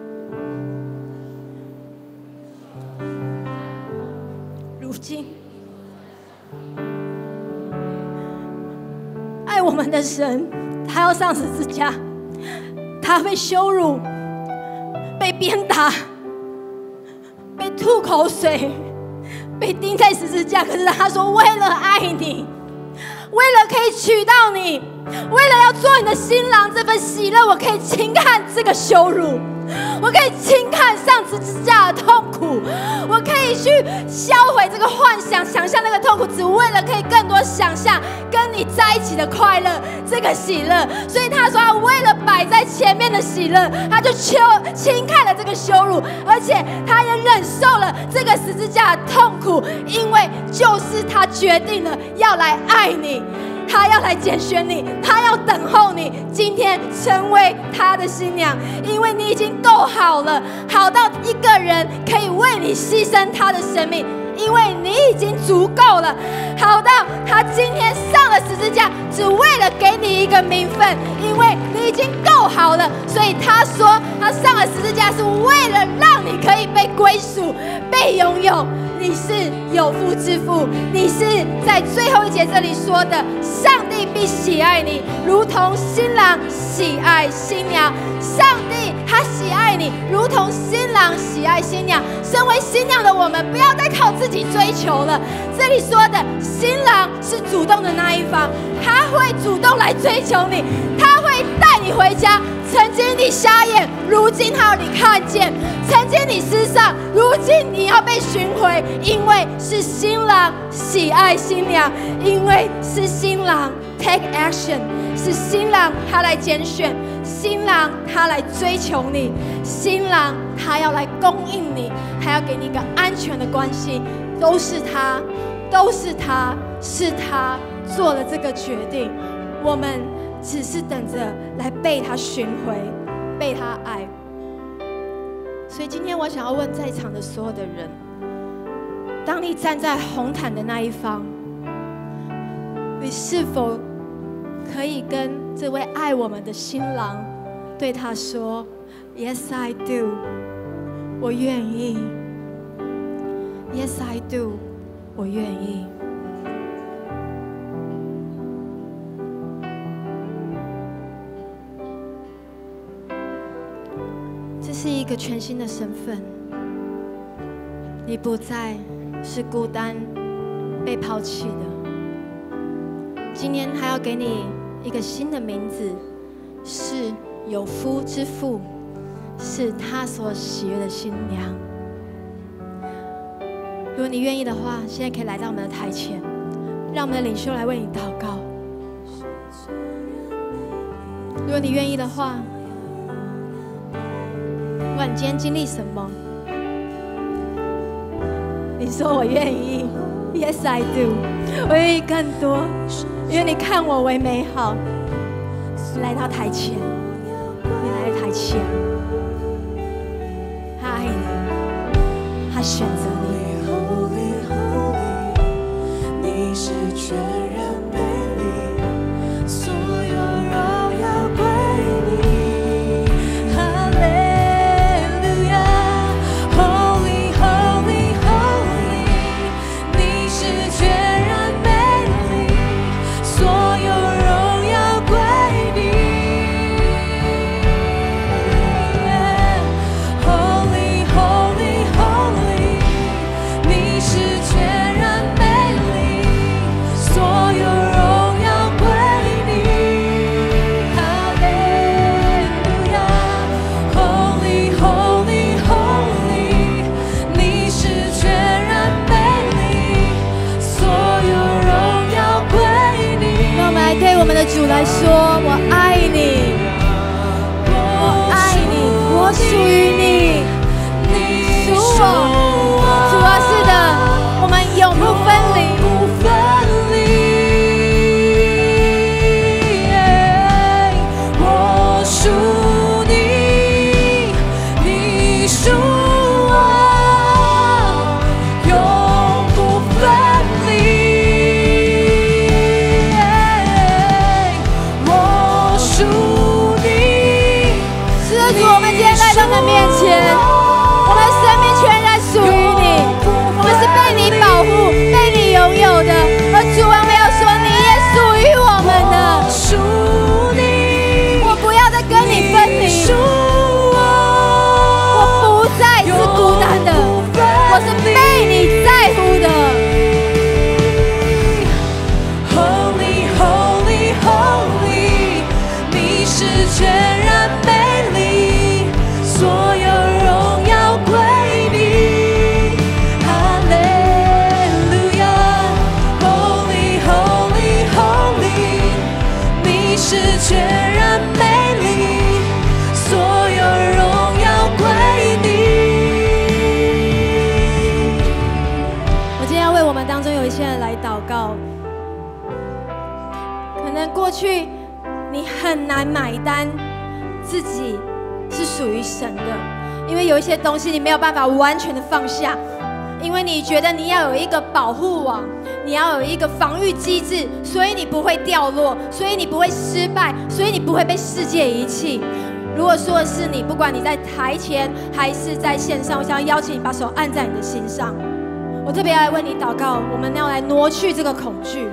如今爱我们的神，他要上十字架。他被羞辱，被鞭打，被吐口水，被钉在十字架。可是他说，为了爱你，为了可以娶到你，为了要做你的新郎，这份喜乐，我可以轻看这个羞辱，我可以轻看上十字架的痛苦，我可以去销毁这个幻想，想象那个痛苦，只为了可以更多想象跟你在一起的快乐，这个喜乐。所以他说，他为了摆在前面的喜乐，他就轻轻看了这个羞辱，而且他也忍受了这个十字架的痛苦，因为就是他决定了要来爱你。他要来拣选你，他要等候你，今天成为他的新娘，因为你已经够好了，好到一个人可以为你牺牲他的生命，因为你已经足够了，好到他今天上了十字架，只为了给你一个名分，因为你已经够好了，所以他说他上了十字架是为了让你可以被归属、被拥有。你是有夫之妇，你是在最后一节这里说的，上帝必喜爱你，如同新郎喜爱新娘。上帝他喜爱你，如同新郎喜爱新娘。身为新娘的我们，不要再靠自己追求了。这里说的新郎是主动的那一方，他会主动来追求你，他会带你回家。曾经你瞎眼，如今他要你看见；曾经你失丧，如今你要被寻回。因为是新郎喜爱新娘，因为是新郎 take action， 是新郎他来拣选，新郎他来追求你，新郎他要来供应你，他要给你一个安全的关系，都是他，都是他，是他做了这个决定，我们只是等着来被他寻回，被他爱。所以今天我想要问在场的所有的人，当你站在红毯的那一方，你是否可以跟这位爱我们的新郎对他说 Yes I do， 我愿意。 Yes I do， 我愿意。这是一个全新的身份，你不再是孤单被抛弃的。今天还要给你一个新的名字，是有夫之妇，是他所喜悦的新娘。如果你愿意的话，现在可以来到我们的台前，让我们的领袖来为你祷告。如果你愿意的话，不管你今天经历什么，你说我愿意 ，Yes I do， 我愿意更多，因为你看我为美好。你来到台前，你来到台前，他爱你，他选择你。你是全然美丽，所有荣耀归你。 去你很难买单自己是属于神的，因为有一些东西你没有办法完全的放下，因为你觉得你要有一个保护网，你要有一个防御机制，所以你不会掉落，所以你不会失败，所以你不会被世界遗弃。如果说的是你，不管你在台前还是在线上，我想要邀请你把手按在你的心上。我特别来为你祷告，我们要来挪去这个恐惧。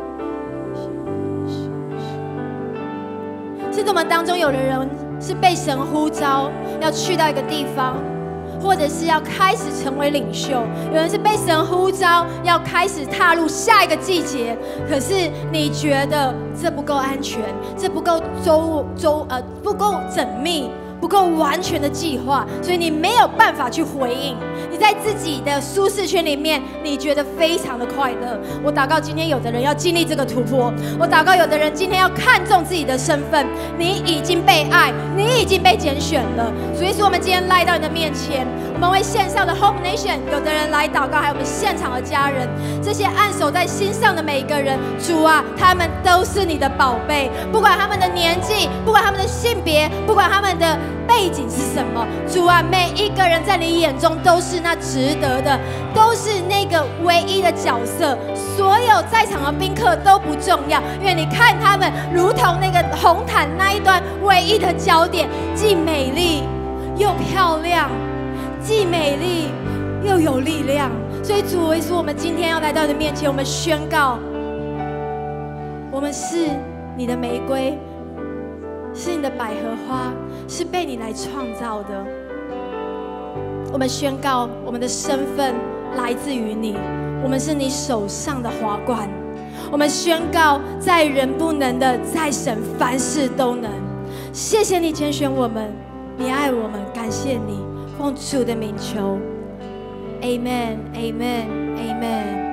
甚至我们当中有的人是被神呼召要去到一个地方，或者是要开始成为领袖，有人是被神呼召要开始踏入下一个季节，可是你觉得这不够安全，这不够周周呃不够缜密，不够完全的计划，所以你没有办法去回应。你在自己的舒适圈里面，你觉得非常的快乐。我祷告今天有的人要经历这个突破，我祷告有的人今天要看重自己的身份，你已经被爱，你已经被拣选了。所以说我们今天来到你的面前，我们为线上的 Hope Nation 有的人来祷告，还有我们现场的家人，这些按手在心上的每一个人，主啊，他们都是你的宝贝，不管他们的年纪，不管他们的性别，不管他们的背景是什么，主啊，每一个人在你眼中都是那值得的，都是那个唯一的角色。所有在场的宾客都不重要，因为你看他们如同那个红毯那一端唯一的焦点，既美丽又漂亮，既美丽又有力量。所以主耶稣，我们今天要来到你的面前，我们宣告，我们是你的玫瑰，是你的百合花，是被你来创造的。我们宣告，我们的身份来自于你，我们是你手上的华冠。我们宣告，在人不能的，在神凡事都能。谢谢你拣选我们，你爱我们，感谢你，奉主的名求 ，Amen Amen Amen。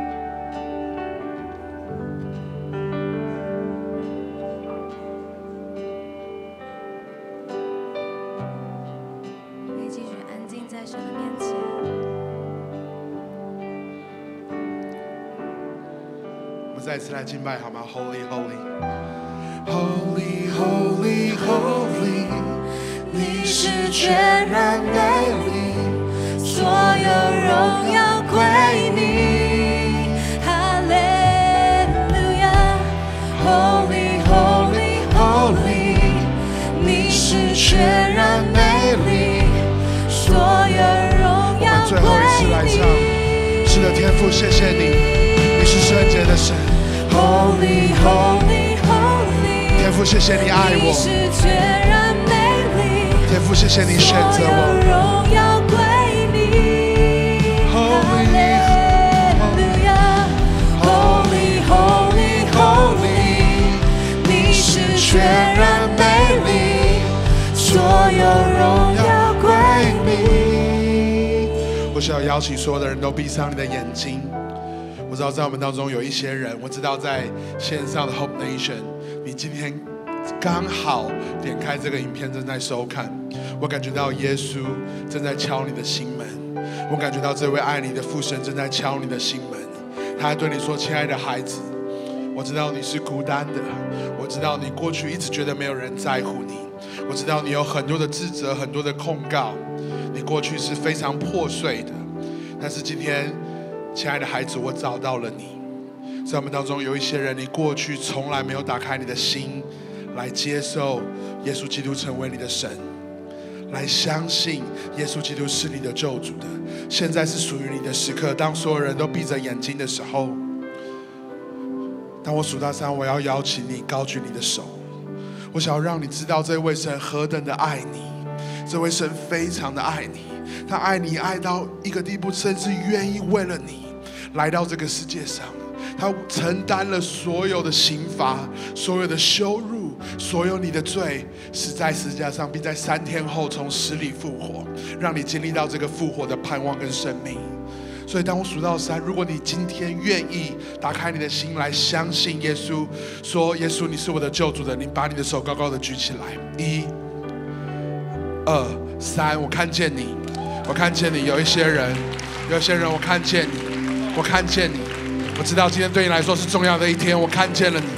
再次来敬拜好吗 ？Holy Holy Holy Holy Holy， 你是全然美丽，所有荣耀归你。哈利路亚 ！Holy Holy Holy， 你是全然美丽，所有荣耀归你。我们最后一次来唱，是的，天父，谢谢你，你是圣洁的神。Holy, holy, holy， 天父，谢谢你爱我。天父，谢谢你选择我。Holy, holy, holy, holy， 你是全然美丽，所有荣耀归你。我想要邀请所有的人都闭上你的眼睛。我知道在我们当中有一些人，我知道在线上的 Hope Nation， 你今天刚好点开这个影片正在收看，我感觉到耶稣正在敲你的心门，我感觉到这位爱你的父神正在敲你的心门，他还对你说：“亲爱的孩子，我知道你是孤单的，我知道你过去一直觉得没有人在乎你，我知道你有很多的自责，很多的控告，你过去是非常破碎的，但是今天。”亲爱的孩子，我找到了你。在我们当中有一些人，你过去从来没有打开你的心，来接受耶稣基督成为你的神，来相信耶稣基督是你的救主的。现在是属于你的时刻。当所有人都闭着眼睛的时候，当我数到三，我要邀请你高举你的手。我想要让你知道，这位神何等的爱你，这位神非常的爱你。他爱你爱到一个地步，甚至愿意为了你来到这个世界上。他承担了所有的刑罚，所有的羞辱，所有你的罪，死在十字架上，并在三天后从死里复活，让你经历到这个复活的盼望跟生命。所以当我数到三，如果你今天愿意打开你的心来相信耶稣，说耶稣你是我的救主的，你把你的手高高的举起来。一、二、三，我看见你，我看见你。有一些人，有一些人，我看见你，我看见你。我知道今天对你来说是重要的一天，我看见了你，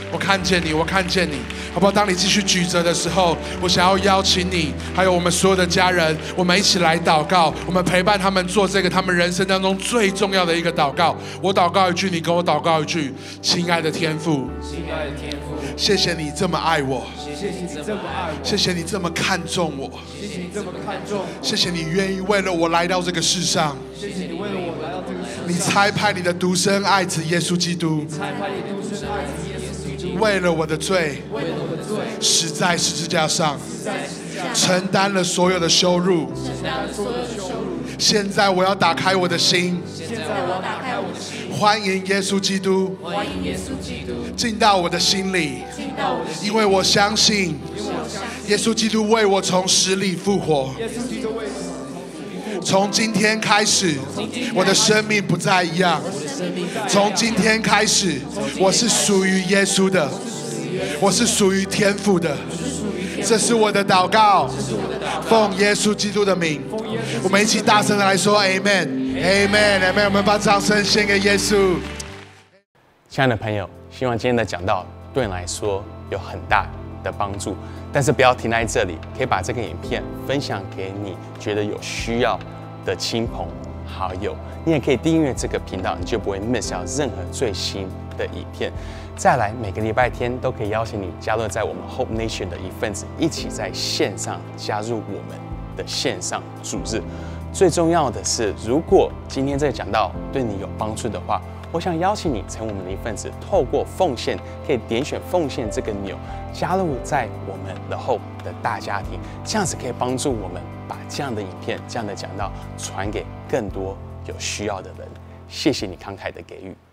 我看见你，我看见你，好不好？当你继续举着的时候，我想要邀请你，还有我们所有的家人，我们一起来祷告，我们陪伴他们做这个他们人生当中最重要的一个祷告。我祷告一句，你跟我祷告一句。亲爱的天父， 亲爱的天父， 谢谢你这么爱我， 谢谢你这么爱我， 谢谢你这么看重我， 谢谢你这么看重我， 谢谢你愿意为了我来到这个世上， 谢谢你为了我来到这个世上， 你差派你的独生爱子耶稣基督， 差派你独生爱子耶稣基督， 为了我的罪， 为了我的罪， 死在十字架上， 在十字架上承担了所有的羞辱。 承担了所有的羞辱。 现在我要打开我的心， 现在我要打开我的心， 欢迎耶稣基督欢迎耶稣基督进到我的心里， 进到我的心里， 因为我相信因为我相信耶稣基督为我从死里复活。 耶稣基督为我从今天开始，我的生命不再一样。从今天开始，我是属于耶稣的，我是属于天父的。这是我的祷告，奉耶稣基督的名，我们一起大声的来说 Amen，Amen，Amen。我们把掌声献给耶稣。 亲爱的朋友，希望今天的讲道对你来说有很大的帮助，但是不要停在这里，可以把这个影片分享给你觉得有需要的亲朋好友。你也可以订阅这个频道，你就不会 miss 掉任何最新的影片。再来，每个礼拜天都可以邀请你加入在我们 Hope Nation 的一份子，一起在线上加入我们的线上主日。最重要的是，如果今天这个讲道对你有帮助的话，我想邀请你成为我们的一份子，透过奉献，可以点选奉献这个钮，加入在我们的 Hope 的大家庭，这样子可以帮助我们把这样的影片、这样的讲道传给更多有需要的人。谢谢你慷慨的给予。